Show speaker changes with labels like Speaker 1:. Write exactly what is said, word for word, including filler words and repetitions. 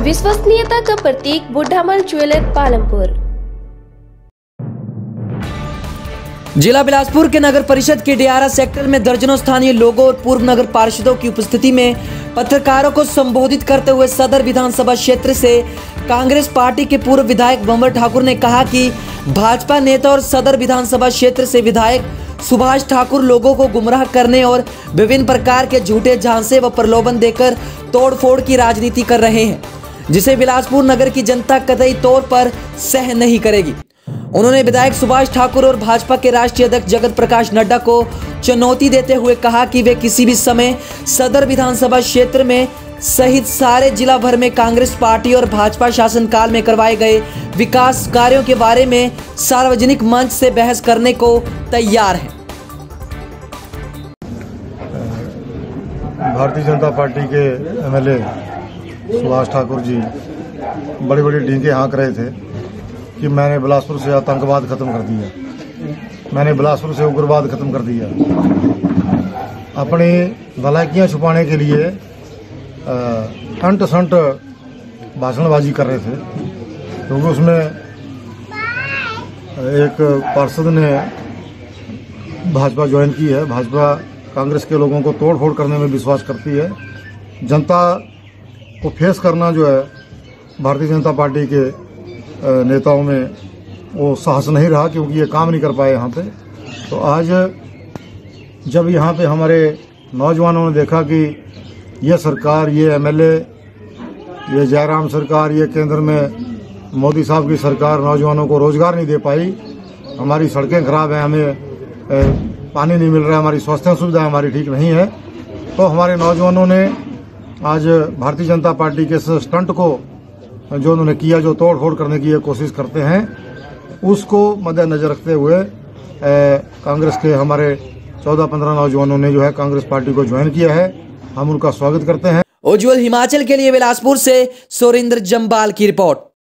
Speaker 1: विश्वसनीयता का प्रतीक बुढ़ामल ज्वेलर पालमपुर।
Speaker 2: जिला बिलासपुर के नगर परिषद के डियारा सेक्टर में दर्जनों स्थानीय लोगों और पूर्व नगर पार्षदों की उपस्थिति में पत्रकारों को संबोधित करते हुए सदर विधानसभा क्षेत्र से कांग्रेस पार्टी के पूर्व विधायक बंवर ठाकुर ने कहा कि भाजपा नेता और सदर विधानसभा क्षेत्र से विधायक सुभाष ठाकुर लोगों को गुमराह करने और विभिन्न प्रकार के झूठे झांसे व प्रलोभन देकर तोड़फोड़ की राजनीति कर रहे हैं, जिसे बिलासपुर नगर की जनता कतई तौर पर सह नहीं करेगी। उन्होंने विधायक सुभाष ठाकुर और भाजपा के राष्ट्रीय अध्यक्ष जगत प्रकाश नड्डा को चुनौती देते हुए कहा कि वे किसी भी समय सदर विधानसभा क्षेत्र में सहित सारे जिला भर में कांग्रेस पार्टी और भाजपा शासनकाल में करवाए गए विकास कार्यों के बारे में सार्वजनिक मंच से बहस करने को तैयार हैं।
Speaker 3: भारतीय जनता पार्टी के एमएलए सुभाष ठाकुर जी बड़ी बड़ी डींगे हाँक रहे थे कि मैंने बिलासपुर से आतंकवाद खत्म कर दिया, मैंने बिलासपुर से उग्रवाद खत्म कर दिया। अपनी भलाइकियां छुपाने के लिए अंट संट भाषणबाजी कर रहे थे, क्योंकि तो उसमें एक पार्षद ने भाजपा ज्वाइन की है। भाजपा कांग्रेस के लोगों को तोड़ फोड़ करने में विश्वास करती है। जनता को फेस करना जो है भारतीय जनता पार्टी के नेताओं में वो साहस नहीं रहा, क्योंकि ये काम नहीं कर पाए यहाँ पे। तो आज जब यहाँ पे हमारे नौजवानों ने देखा कि ये सरकार, ये एमएलए, ये जयराम सरकार, ये केंद्र में मोदी साहब की सरकार नौजवानों को रोजगार नहीं दे पाई, हमारी सड़कें खराब हैं, हमें ए, पानी नहीं मिल रहा है, हमारी स्वास्थ्य सुविधा हमारी ठीक नहीं है, तो हमारे नौजवानों ने आज भारतीय जनता पार्टी के इस स्टंट को जो उन्होंने किया, जो तोड़ फोड़ करने की कोशिश करते हैं, उसको मद्देनजर रखते हुए कांग्रेस के हमारे चौदह पंद्रह नौजवानों ने जो है कांग्रेस पार्टी को ज्वाइन किया है। हम उनका स्वागत करते हैं।
Speaker 2: उज्ज्वल हिमाचल के लिए बिलासपुर से सुरेंद्र जम्बाल की रिपोर्ट।